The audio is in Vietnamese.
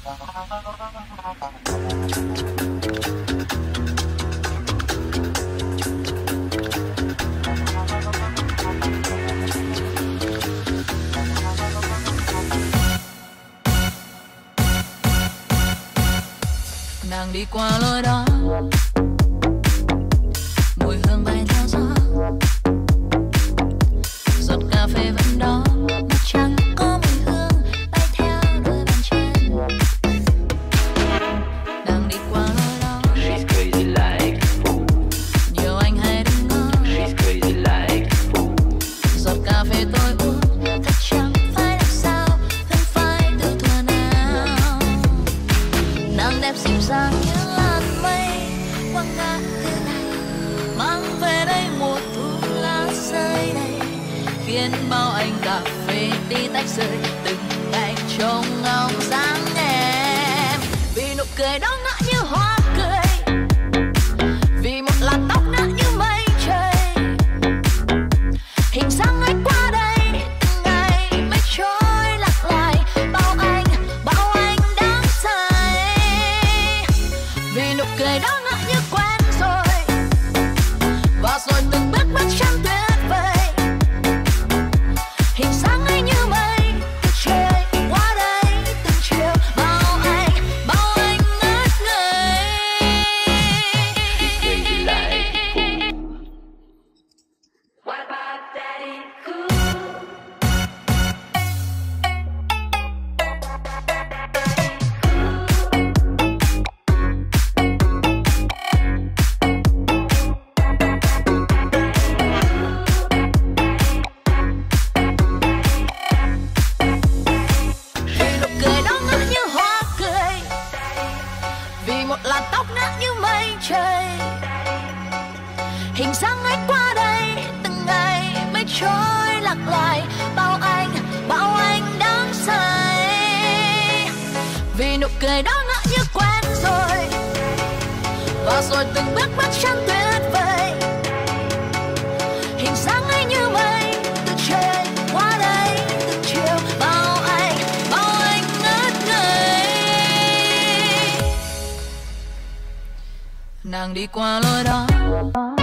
Nàng đi qua lối đó, mùi hương bay theo gió, giọt cà phê vẫn đó, mặt trăng có mùi hương bay theo đôi bàn chân. Nàng đi qua lối đó, She's crazy like a fool. nhiều anh hay đứng ngó, She's crazy like a fool. giọt cà phê tôi uống thật chẳng phải làm sao, hương phai từ thuở nào. Nàng đẹp dịu dàng như làn mây quăng ngã thế này, mang về đây mùa thu lá rơi đầy, khiến bao anh cà phê đi tách rời từng ngày trông ngóng dáng em. Vì nụ cười đó ngỡ như hoa cười, vì một làn tóc ngỡ như mây trời, hình dáng ấy qua đây từng ngày mây trôi lạc lại, bao anh đang say. Vì nụ cười đó ngỡ như quen rồi, và rồi từng bước bước chân tuyệt vời, hình dáng ấy như mây từ trời qua đây từng chiều, bao anh ngất ngây. She's crazy like a fool. What about Daddy Cool? Vì nụ cười đó ngỡ như hoa cười, vì một làn tóc ngỡ như mây trời, hình dáng ấy qua đây từng ngày mây trôi lạc lại, bao anh đang say. Vì nụ cười đó ngỡ như quen rồi, và rồi từng bước bước chân tuyệt vời, hình dáng ấy như mây từ trời qua đây từng chiều, bao anh ngất ngây. Nàng đi qua lối đó,